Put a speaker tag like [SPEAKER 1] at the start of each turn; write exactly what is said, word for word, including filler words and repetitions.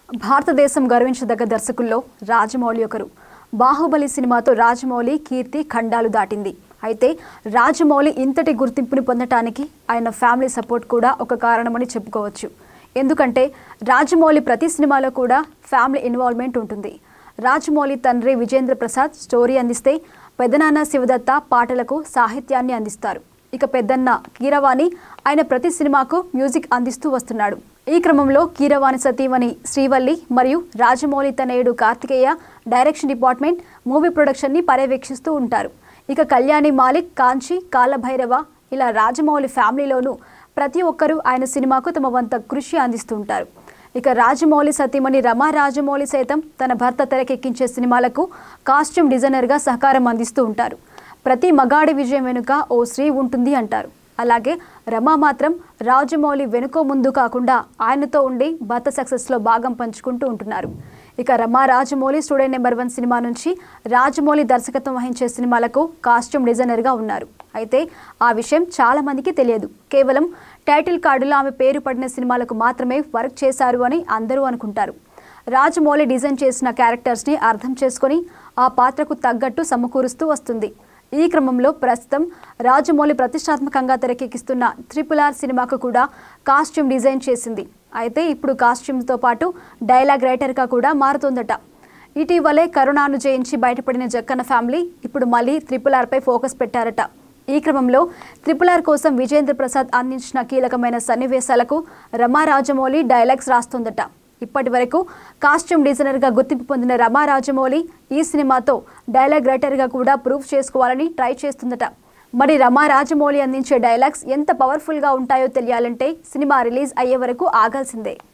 [SPEAKER 1] భారతదేశం గర్వించదగ్గ దర్శకుల్లో రాజమౌళి ఒకరు. బాహుబలి సినిమాతో రాజమౌళి కీర్తి ఖండాలు దాటింది. అయితే రాజమౌళి ఇంతటి గుర్తింపుని పొందటానికి ఆయన ఫ్యామిలీ సపోర్ట్ కూడా ఒక కారణమని చెప్పుకోవచ్చు. ఎందుకంటే రాజమౌళి ప్రతి సినిమాలో కూడా ఫ్యామిలీ ఇన్వాల్వ్మెంట్ ఉంటుంది. రాజమౌళి తండ్రి విజేంద్ర ప్రసాద్ స్టోరీ అందిస్తే పెదనాన్న శివదత్త పాటలకు సాహిత్యాన్ని అందిస్తారు. ఇక పెద్దన్న కీరవాణి ఆయన ప్రతి సినిమాకు మ్యూజిక్ అందిస్తూ వస్తున్నాడు. ఈ క్రమంలో కీరవాణి సతీమణి శ్రీవల్లి మరియు రాజమౌళి తనయుడు కార్తికేయ డైరెక్షన్ డిపార్ట్మెంట్ మూవీ ప్రొడక్షన్ని పర్యవేక్షిస్తూ ఉంటారు. ఇక కళ్యాణి మాలిక్, కాంచి, కాలభైరవ ఇలా రాజమౌళి ఫ్యామిలీలోనూ ప్రతి ఒక్కరూ ఆయన సినిమాకు తమ వంత కృషి అందిస్తూ ఉంటారు. ఇక రాజమౌళి సతీమణి రమా రాజమౌళి సైతం తన భర్త తెరకెక్కించే సినిమాలకు కాస్ట్యూమ్ డిజైనర్గా సహకారం అందిస్తూ ఉంటారు. ప్రతి మగాడి విజయం వెనుక ఓ స్త్రీ ఉంటుంది అంటారు. అలాగే రమా మాత్రం రాజమౌళి వెనుకో ముందు కాకుండా ఆయనతో ఉండి భర్త సక్సెస్లో భాగం పంచుకుంటూ ఉంటున్నారు. ఇక Rama Rajamouli student number one cinema నుంచి రాజమౌళి దర్శకత్వం వహించే సినిమాలకు కాస్ట్యూమ్ డిజైనర్గా ఉన్నారు. అయితే ఆ విషయం చాలా మందికి తెలియదు. కేవలం టైటిల్ కార్డులో ఆమె పేరు పడిన సినిమాలకు మాత్రమే వర్క్ చేశారు అని అందరూ అనుకుంటారు. రాజమౌళి డిజైన్ చేసిన క్యారెక్టర్స్ని అర్థం చేసుకొని ఆ పాత్రకు తగ్గట్టు సమకూరుస్తూ వస్తుంది. ఈ క్రమంలో ప్రస్తుతం రాజమౌళి ప్రతిష్టాత్మకంగా తెరకెక్కిస్తున్న ట్రిపుల్ ఆర్ సినిమాకు కూడా కాస్ట్యూమ్ డిజైన్ చేసింది. అయితే ఇప్పుడు కాస్ట్యూమ్తో పాటు డైలాగ్ రైటర్గా కూడా మారుతుందట. ఇటీవలే కరోనాను జయించి బయటపడిన జక్కన్న ఫ్యామిలీ ఇప్పుడు మళ్ళీ ట్రిపుల్ ఆర్పై ఫోకస్ పెట్టారట. ఈ క్రమంలో ట్రిపుల్ ఆర్ కోసం విజేంద్ర ప్రసాద్ అందించిన కీలకమైన సన్నివేశాలకు రమా రాజమౌళి డైలాగ్స్ రాస్తుందట. ఇప్పటి వరకు కాస్ట్యూమ్ డిజైనర్గా గుర్తింపు పొందిన రమా రాజమౌళి ఈ సినిమాతో డైలాగ్ రైటర్గా కూడా ప్రూవ్ చేసుకోవాలని ట్రై చేస్తుందట. మరి రమా రాజమౌళి అందించే డైలాగ్స్ ఎంత పవర్ఫుల్గా ఉంటాయో తెలియాలంటే సినిమా రిలీజ్ అయ్యే వరకు ఆగాల్సిందే.